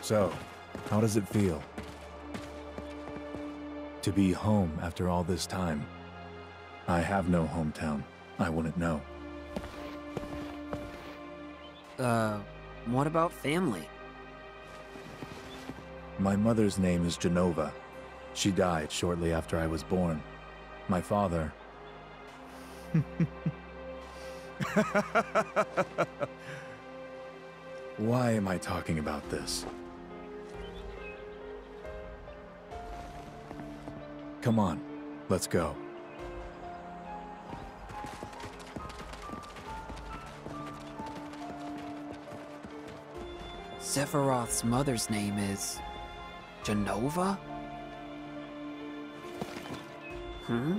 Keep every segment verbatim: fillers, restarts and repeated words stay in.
So, how does it feel? To be home after all this time. I have no hometown. I wouldn't know. Uh, what about family? My mother's name is Genova. She died shortly after I was born. My father... Why am I talking about this? Come on, let's go. Sephiroth's mother's name is... Genova? Hmm?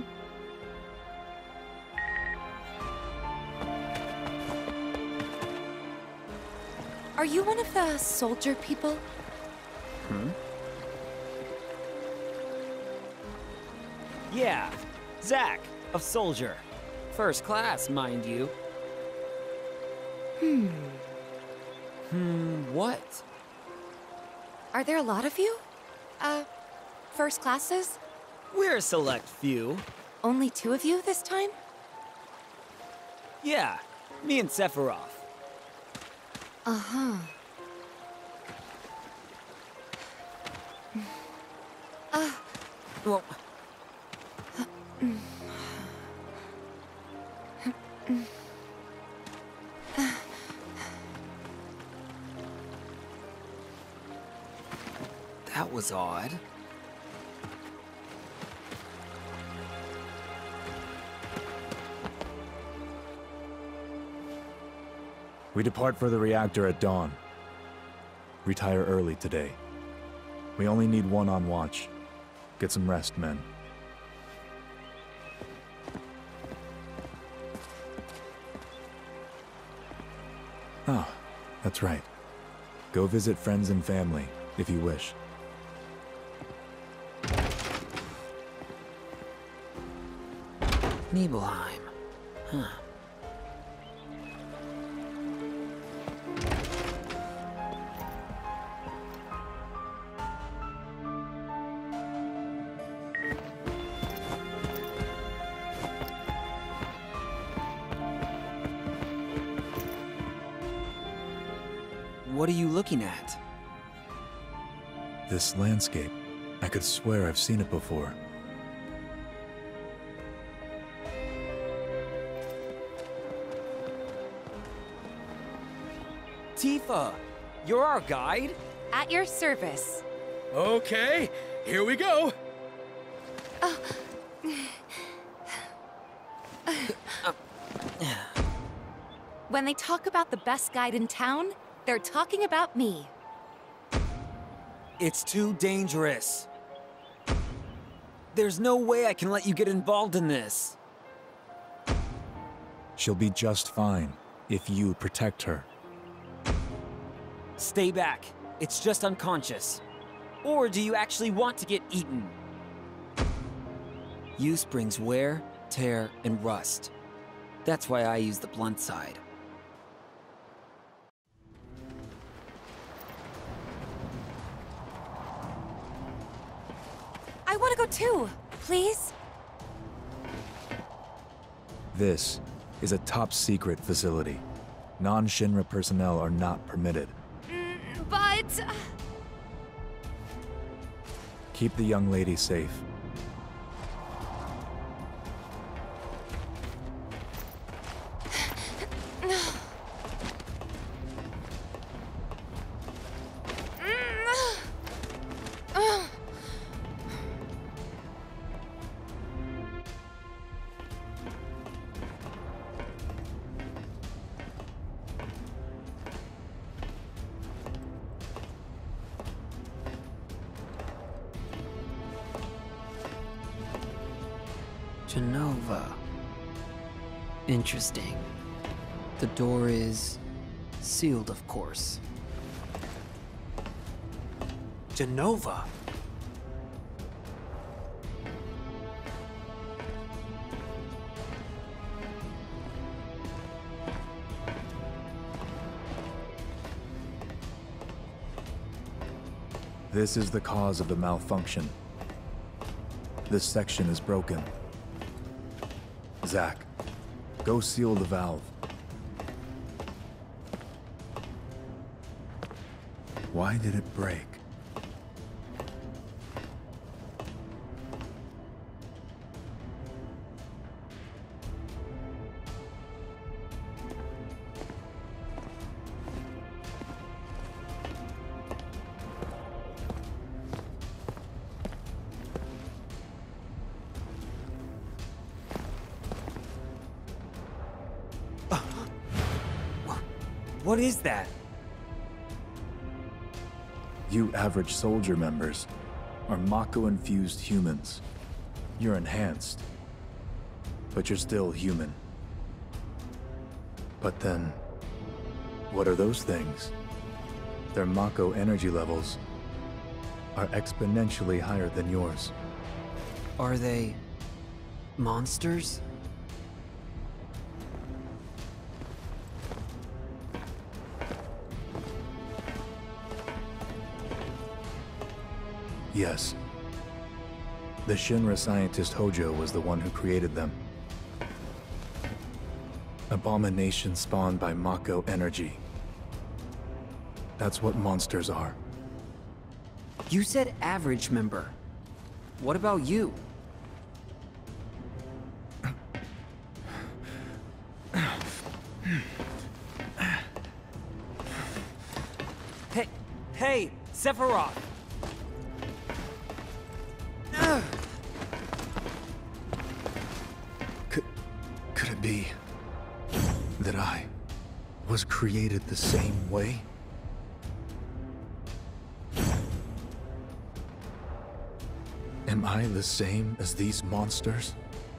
Are you one of the soldier people? Hmm? Yeah, Zack, of Soldier. First class, mind you. Hmm. Hmm, what? Are there a lot of you? Uh, first classes? We're a select few. Only two of you this time? Yeah, me and Sephiroth. Uh-huh. Uh... Well... That was odd. We depart for the reactor at dawn. Retire early today. We only need one on watch. Get some rest, men. Ah, that's right. Go visit friends and family, if you wish. Nibelheim. Huh. What are you looking at? This landscape. I could swear I've seen it before. Tifa, you're our guide? At your service. Okay, here we go. Oh. When they talk about the best guide in town, they're talking about me. It's too dangerous. There's no way I can let you get involved in this. She'll be just fine if you protect her. Stay back. It's just unconscious. Or do you actually want to get eaten? Use brings wear, tear, and rust. That's why I use the blunt side. I want to go too, please. This is a top-secret facility. Non-Shinra personnel are not permitted. Mm, but... Keep the young lady safe. Genova. Interesting. The door is sealed, of course. Genova? This is the cause of the malfunction. This section is broken. Zack, go seal the valve. Why did it break? What is that? You average soldier members are Mako-infused humans. You're enhanced, but you're still human. But then, what are those things? Their Mako energy levels are exponentially higher than yours. Are they monsters? Yes. The Shinra scientist Hojo was the one who created them. Abominations spawned by Mako energy. That's what monsters are. You said average member. What about you? Hey, hey, Sephiroth! Could, could it be that I was created the same way? Am I the same as these monsters?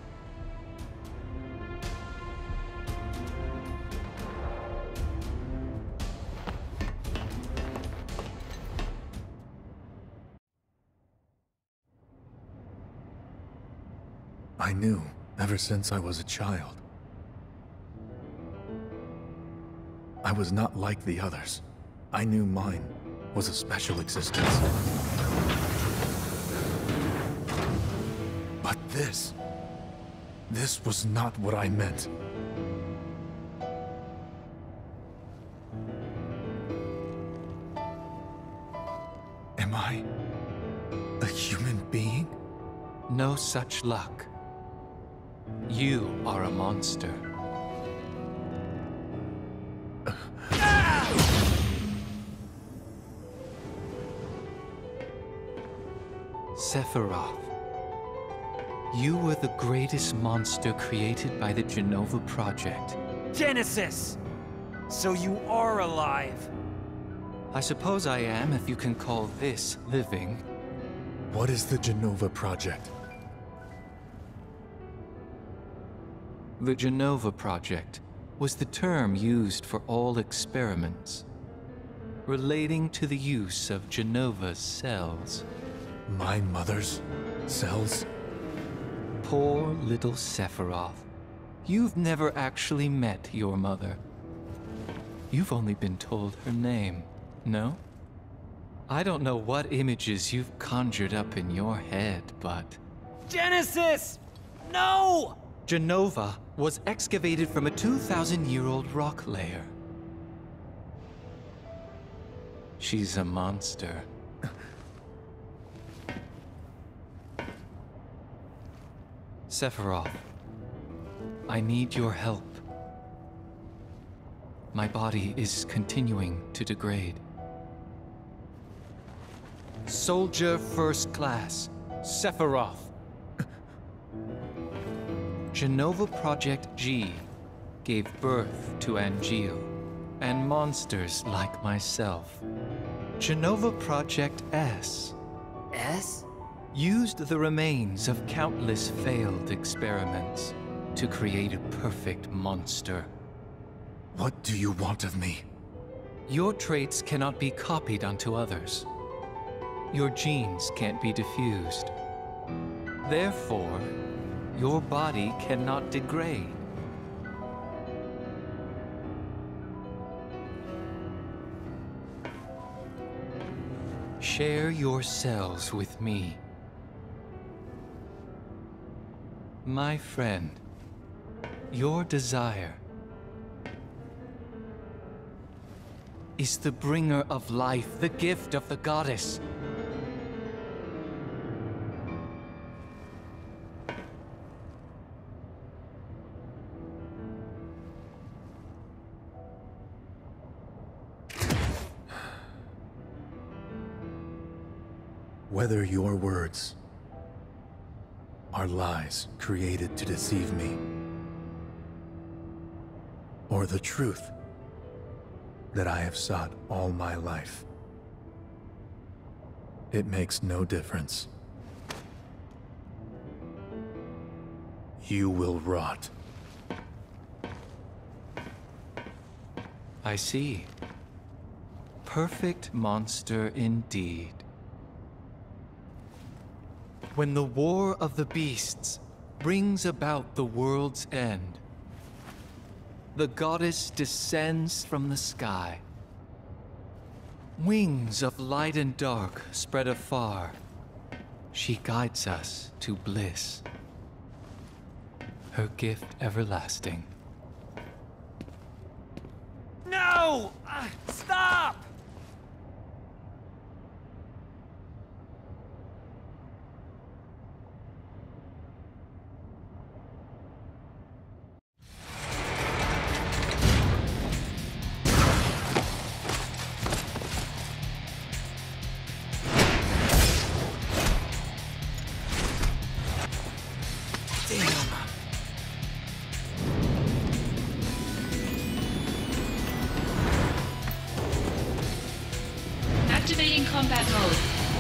I knew ever since I was a child. I was not like the others. I knew mine was a special existence. But this... this was not what I meant. Am I a human being? No such luck. You are a monster. Sephiroth, you were the greatest monster created by the Jenova Project. Genesis! So you are alive! I suppose I am, if you can call this living. What is the Jenova Project? The Jenova Project was the term used for all experiments relating to the use of Jenova's cells. My mother's cells? Poor little Sephiroth. You've never actually met your mother. You've only been told her name, no? I don't know what images you've conjured up in your head, but... Genesis! No! Jenova was excavated from a two thousand year old rock layer. She's a monster. Sephiroth, I need your help. My body is continuing to degrade. Soldier First Class, Sephiroth. Jenova Project G gave birth to Angeal and monsters like myself. Jenova Project S S? used the remains of countless failed experiments to create a perfect monster. What do you want of me? Your traits cannot be copied onto others. Your genes can't be diffused. Therefore, your body cannot degrade. Share your cells with me. My friend, your desire is the bringer of life, the gift of the goddess. Whether your words are lies created to deceive me, or the truth that I have sought all my life, it makes no difference. You will rot. I see. Perfect monster indeed. When the war of the beasts brings about the world's end, the goddess descends from the sky. Wings of light and dark spread afar. She guides us to bliss. Her gift everlasting. No! Uh, stop! Activating combat mode.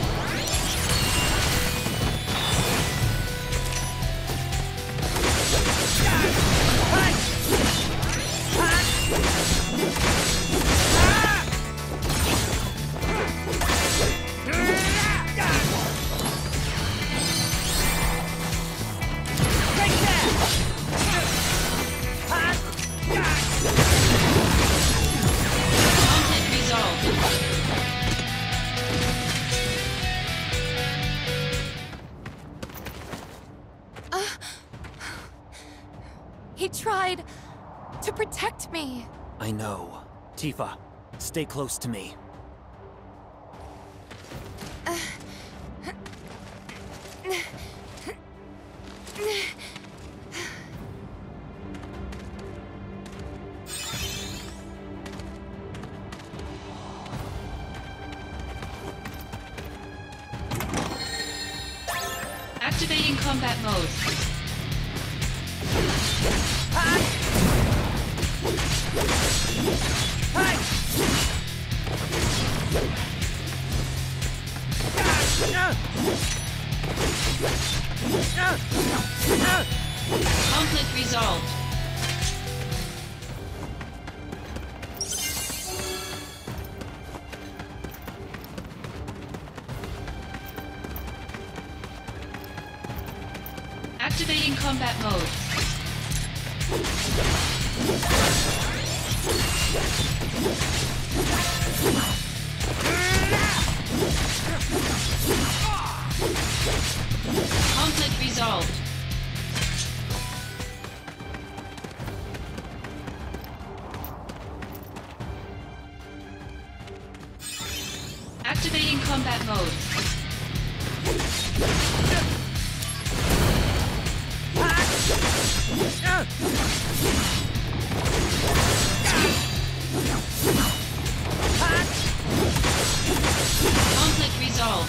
Conflict resolved. He tried to protect me. I know. Tifa, stay close to me. Activating combat mode. Conflict resolved. Activating combat mode. Conflict resolved. Activating combat mode. Conflict resolved.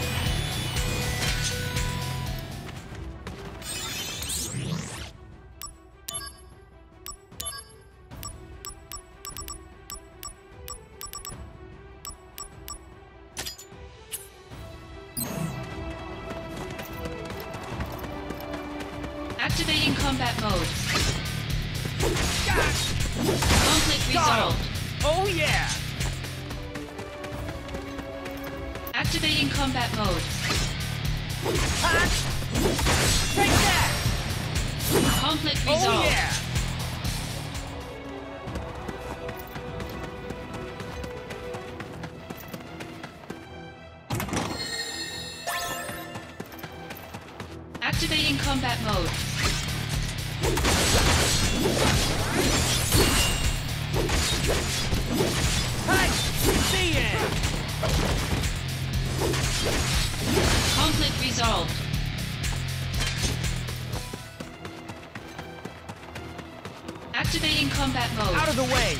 Activating combat mode. Conflict resolved. Oh yeah! Activating combat mode. Take that! Conflict Oh resolved. yeah! Activating combat mode. Hey! See ya! Conflict resolved. Activating combat mode. Out of the way!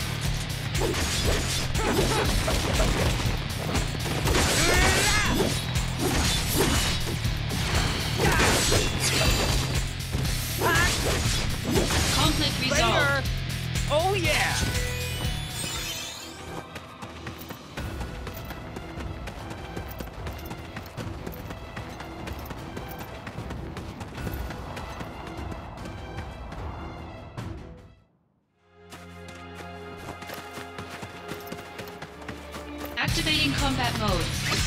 Conflict resolved. Later! Oh yeah! Activating combat mode.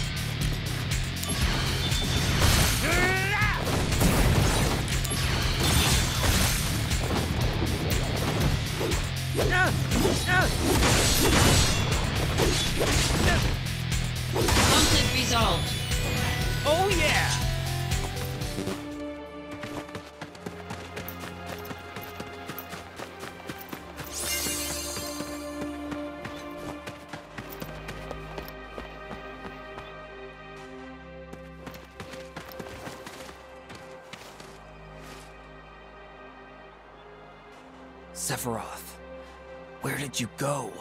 Conflict resolved. Oh yeah! Sephiroth, where did you go?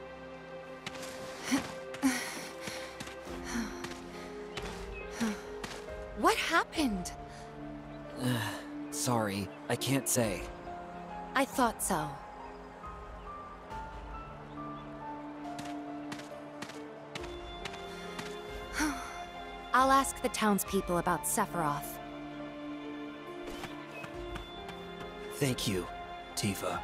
What happened? Sorry, I can't say. I thought so. I'll ask the townspeople about Sephiroth. Thank you, Tifa.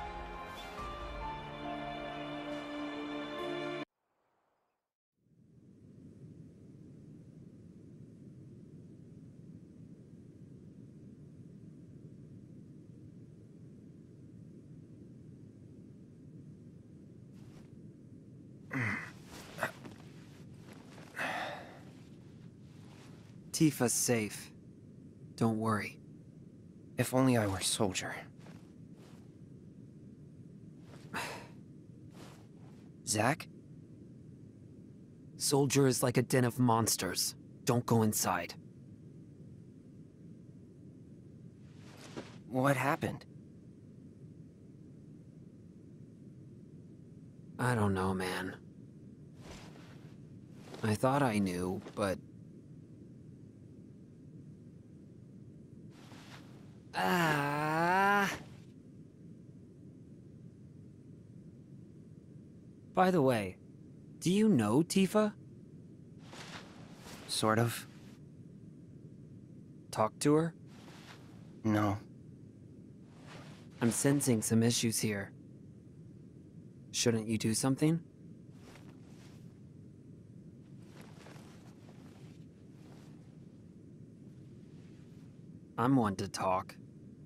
Tifa's safe. Don't worry. If only I were Soldier. Zack? Soldier is like a den of monsters. Don't go inside. What happened? I don't know, man. I thought I knew, but... Ah. By the way, do you know Tifa? Sort of. Talk to her? No. I'm sensing some issues here. Shouldn't you do something? I'm one to talk.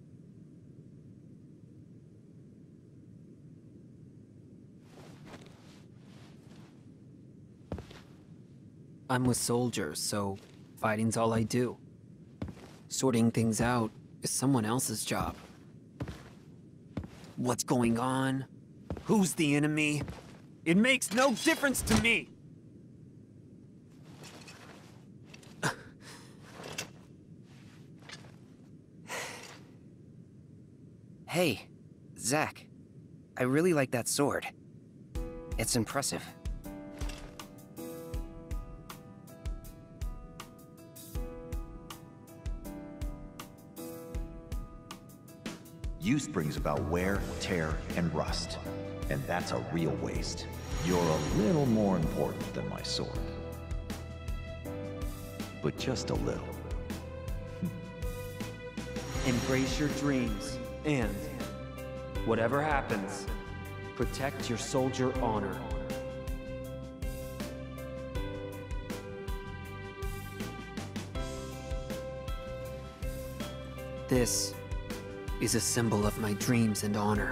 I'm with soldiers, so fighting's all I do. Sorting things out is someone else's job. What's going on? Who's the enemy? It makes no difference to me! Hey, Zack. I really like that sword. It's impressive. Use brings about wear, tear, and rust. And that's a real waste. You're a little more important than my sword. But just a little. Embrace your dreams, and whatever happens, protect your soldier honor. This is a symbol of my dreams and honor.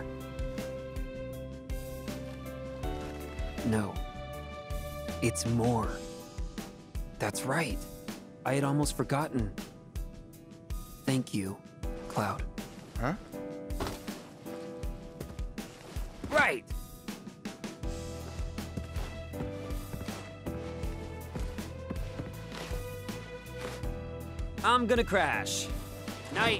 No, it's more. That's right. I had almost forgotten. Thank you, Cloud. Huh? Right! I'm gonna crash. Night.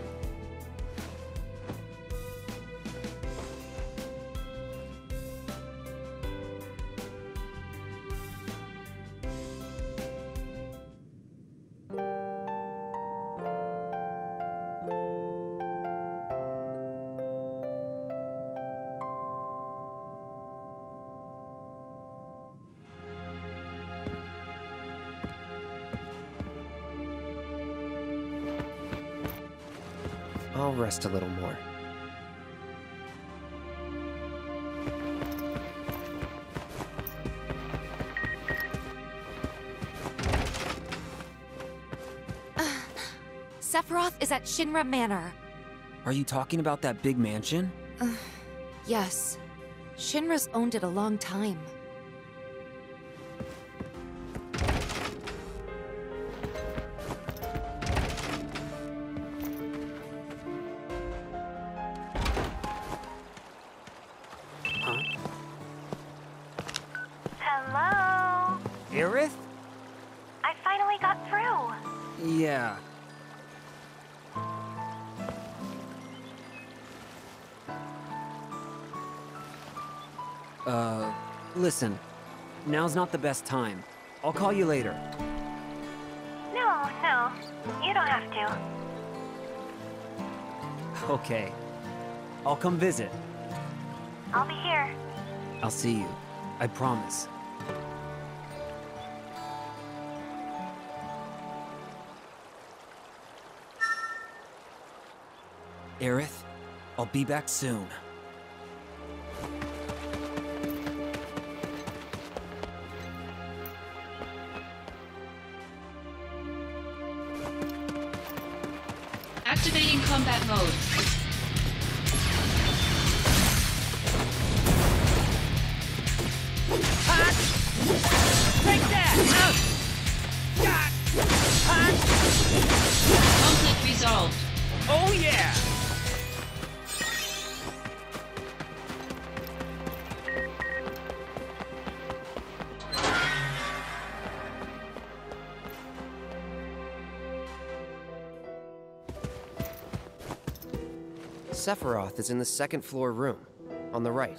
I'll rest a little more. Sephiroth is at Shinra Manor. Are you talking about that big mansion? Uh, yes. Shinra's owned it a long time. Hello? Aerith? I finally got through. Yeah. Uh, listen. Now's not the best time. I'll call you later. No, no. You don't have to. Okay. I'll come visit. I'll be here. I'll see you. I promise. Aerith, I'll be back soon. Activating combat mode. Take that! Conflict resolved. Oh yeah! Sephiroth is in the second floor room, on the right.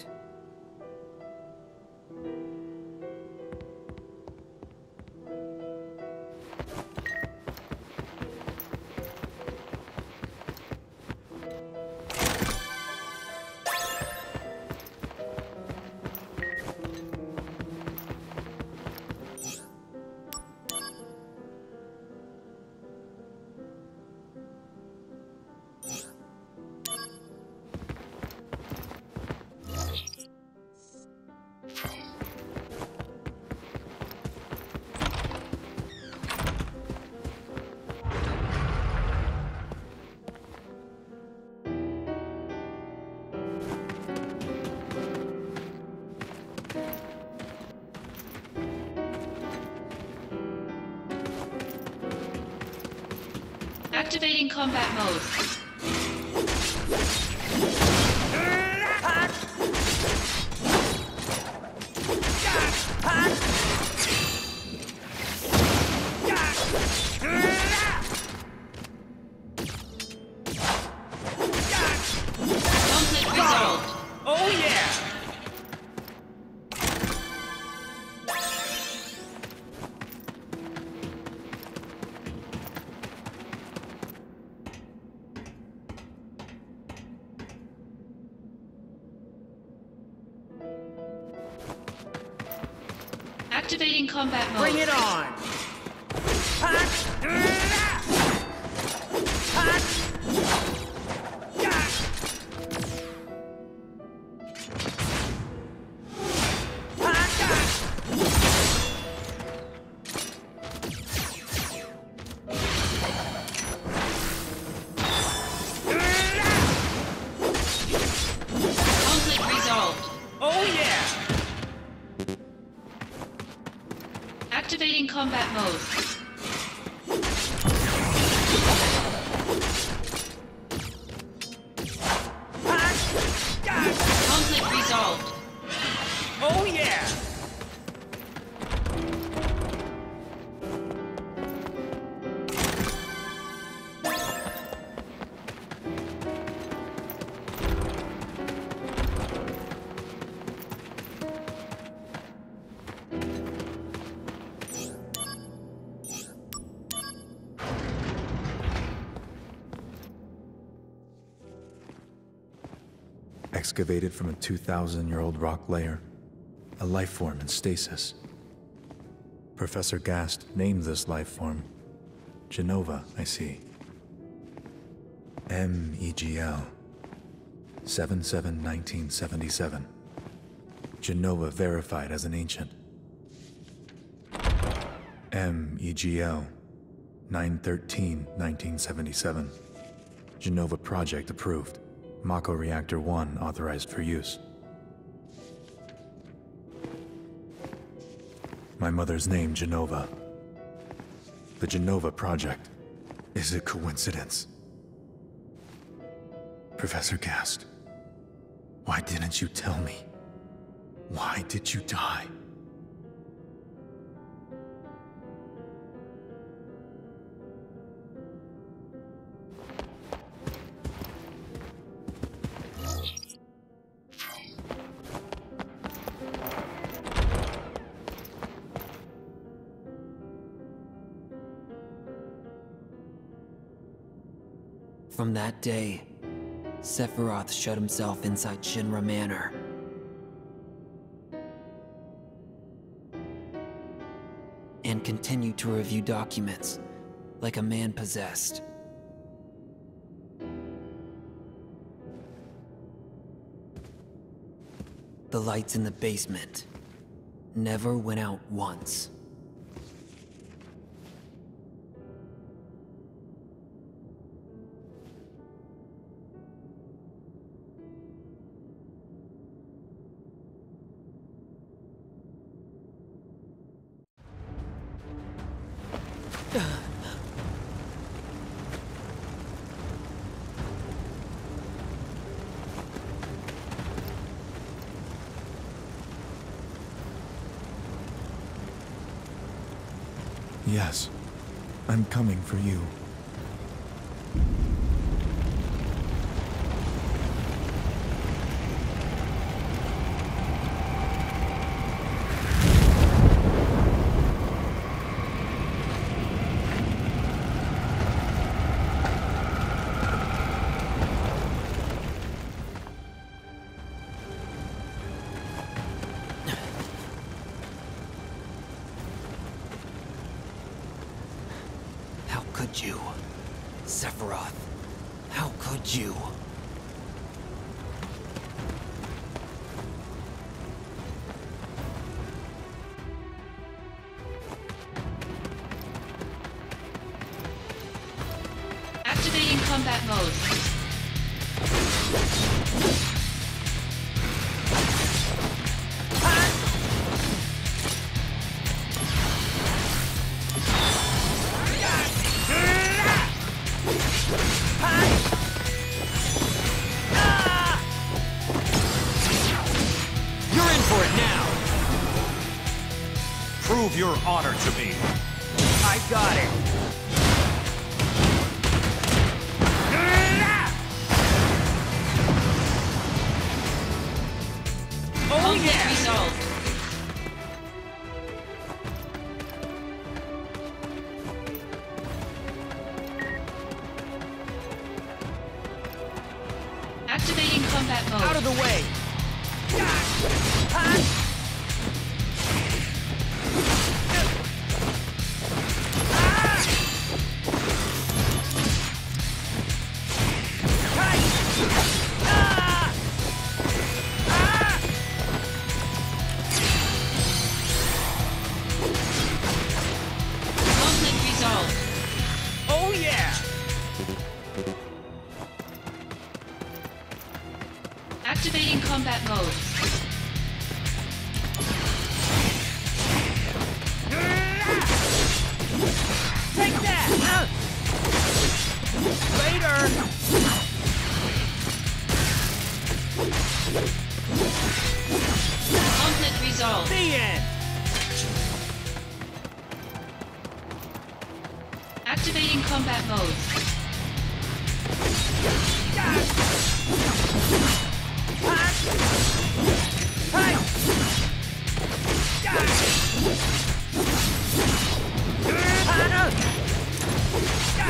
Activating combat mode. Conflict resolved. Oh yeah! Activating combat mode. Bring it on! Conflict resolved. Oh yeah! Activating combat mode. excavated from a two thousand year old rock layer, a life form in stasis. Professor Gast named this life form Jenova, I see. M E G L, seven seven nineteen seventy-seven. Jenova verified as an ancient. M E G L, nine thirteen nineteen seventy-seven. Jenova project approved. Mako Reactor one authorized for use. My mother's name, Jenova. The Jenova project. Is it coincidence? Professor Gast, why didn't you tell me? Why did you die? From that day, Sephiroth shut himself inside Shinra Manor. And continued to review documents, like a man possessed. The lights in the basement never went out once. Yes, I'm coming for you. How could you? Sephiroth, how could you? Activating combat mode. Prove your honor to me. I got it. Oh Conflict yeah! Resolved. Activating combat mode. Out of the way! Conflict resolved. Oh yeah! Activating combat mode. Take that! Later! Conflict resolved. The end! Activating combat mode.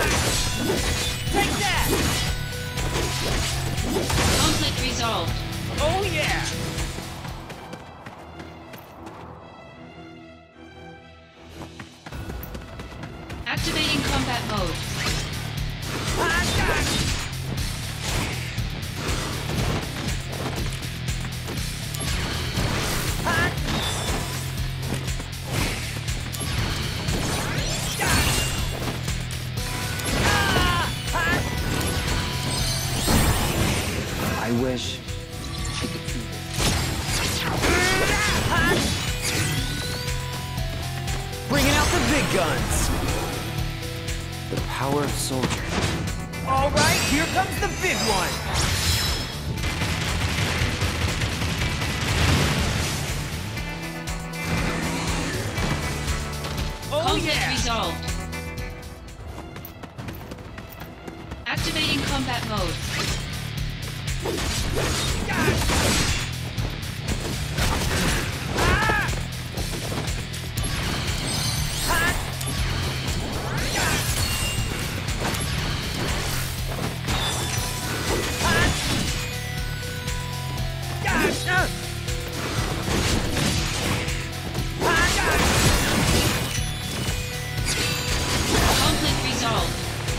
Take that! Conflict resolved. Oh yeah! Activating combat mode. I wish I could see this. Bringing out the big guns! The power of soldier. All right, here comes the big one! Oh Conflict yeah! resolved. Activating combat mode. Conflict resolved.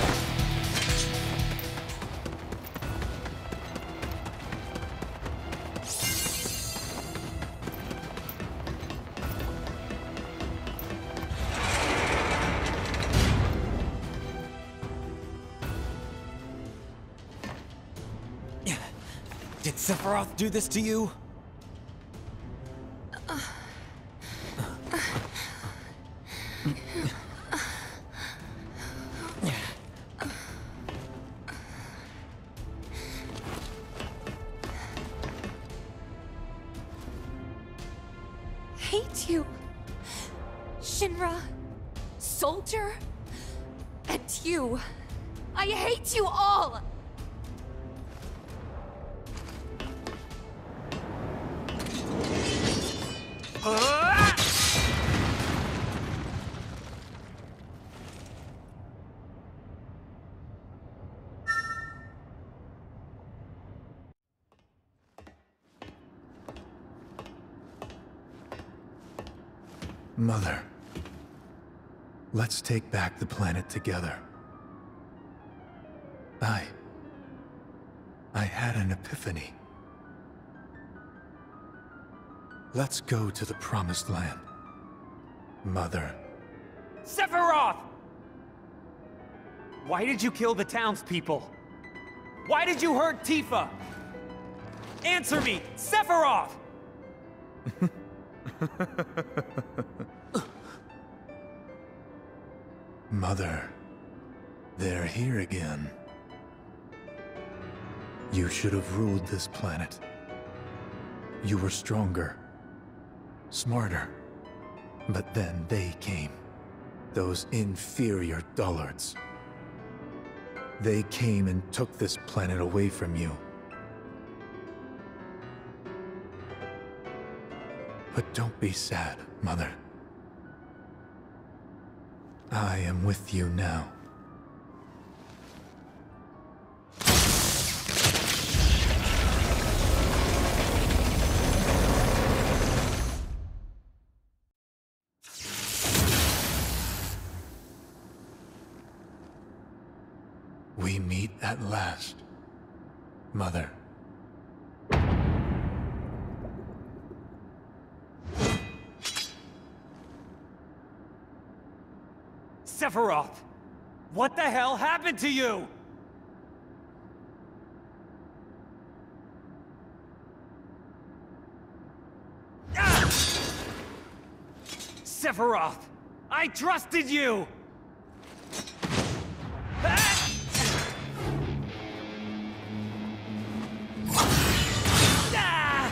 Did Sephiroth do this to you? Hate you. Shinra, Soldier, and you. I hate you all! Mother, let's take back the planet together. I... I had an epiphany. Let's go to the Promised Land. Mother. Sephiroth! Why did you kill the townspeople? Why did you hurt Tifa? Answer me, Sephiroth! Mother, they're here again. You should have ruled this planet. You were stronger, smarter, but then they came. Those inferior dullards. They came and took this planet away from you. But don't be sad, Mother. I am with you now. We meet at last, Mother. Sephiroth! What the hell happened to you? Ah! Sephiroth! I trusted you! Ah! Ah!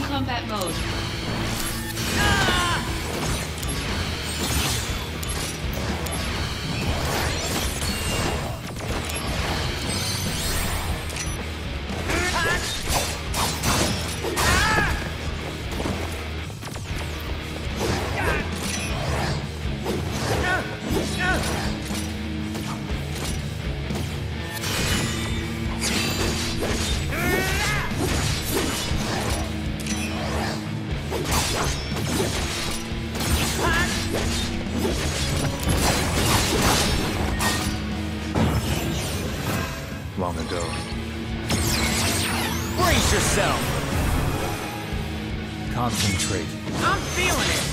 combat mode. Long ago. Brace yourself! Concentrate. I'm feeling it!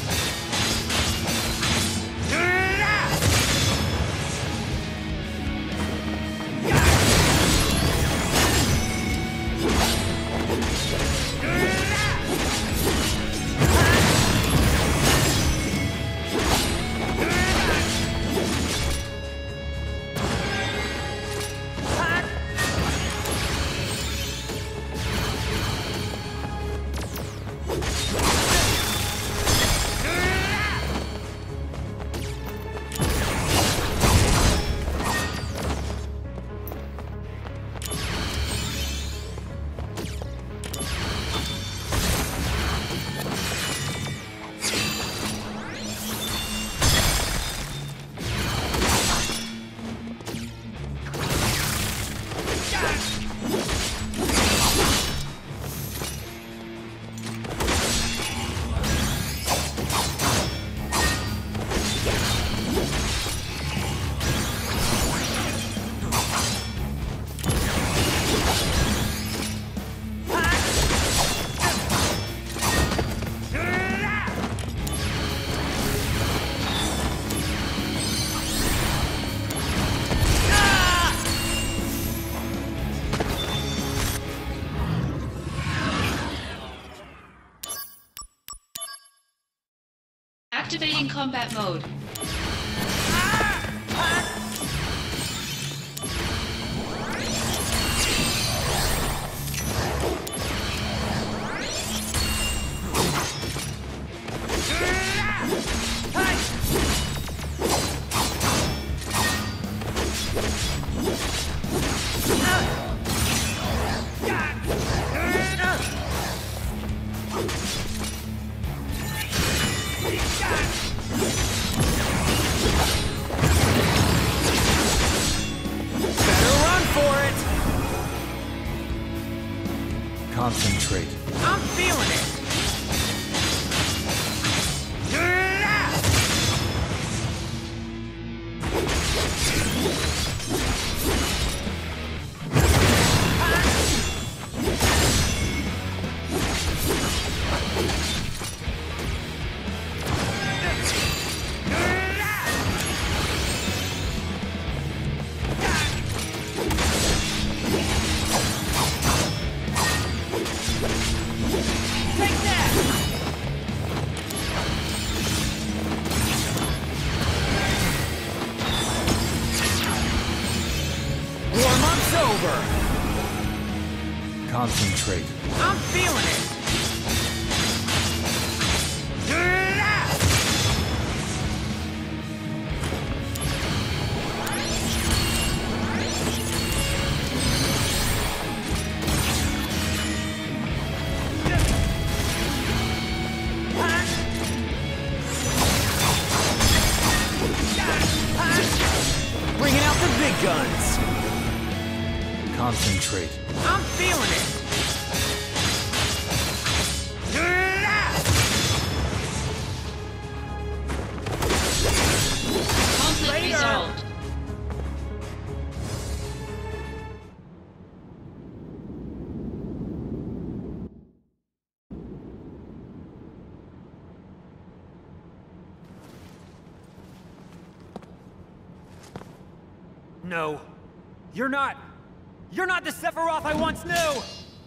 Activating combat mode. Concentrate. I'm feeling it! Concentrate. I'm feeling it! Bringing out the big guns! Concentrate. I'm feeling it! Conflict resolved. No. You're not... You're not the Sephiroth I once knew!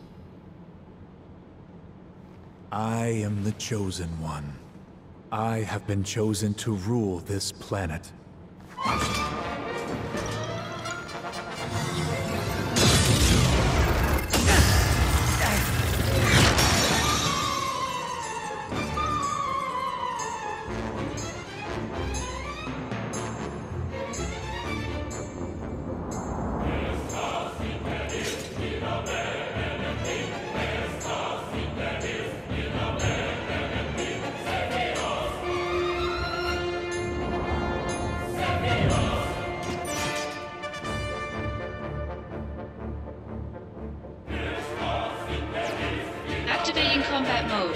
I am the Chosen One. I have been chosen to rule this planet. Activating combat mode.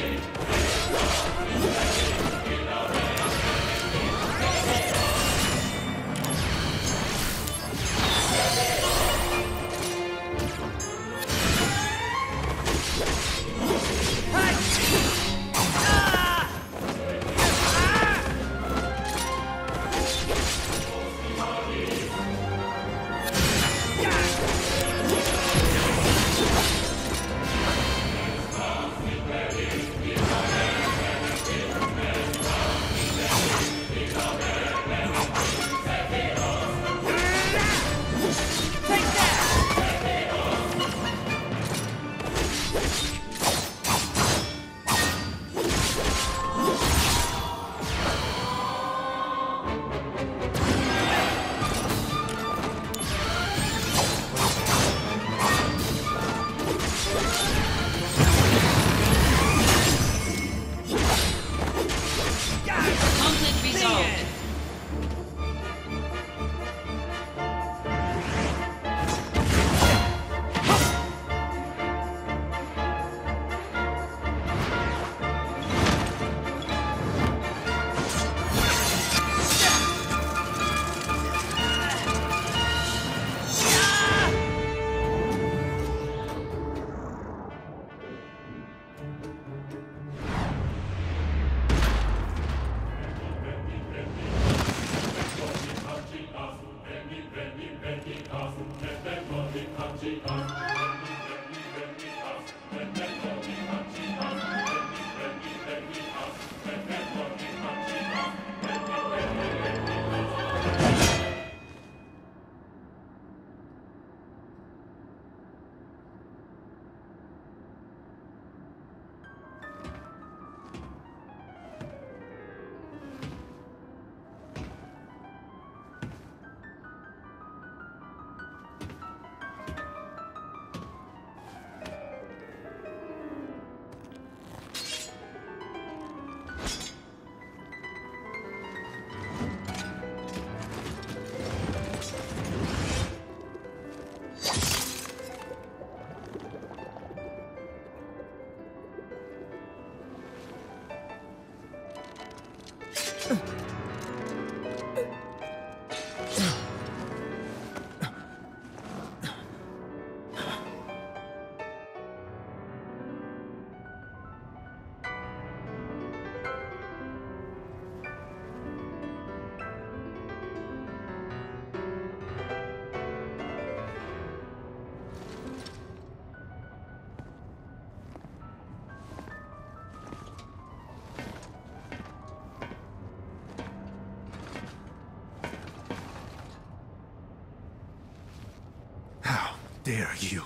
Dare you?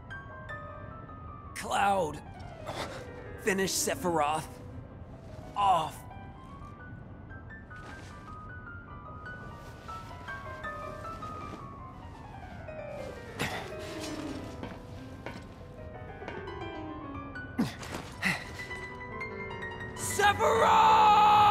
Cloud! Finish Sephiroth off! Sephiroth!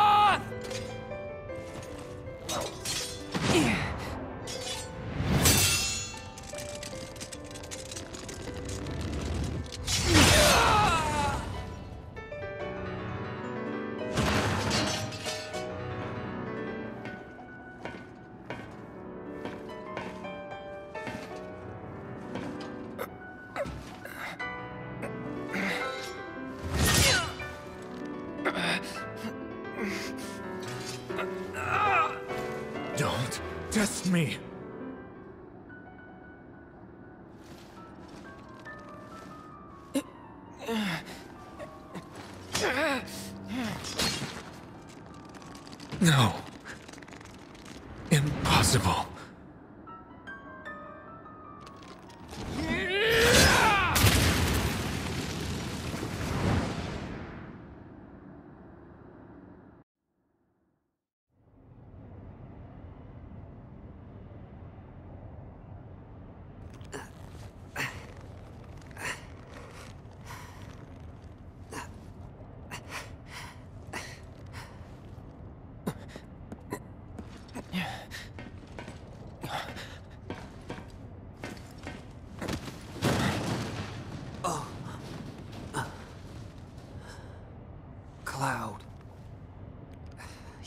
Don't test me! No. Impossible.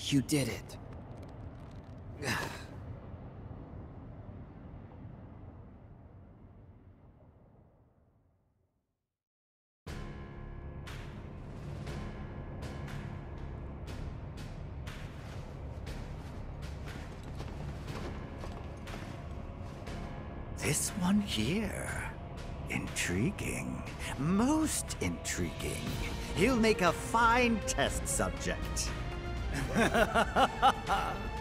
You did it. This one here. Intriguing. Most intriguing. He'll make a fine test subject.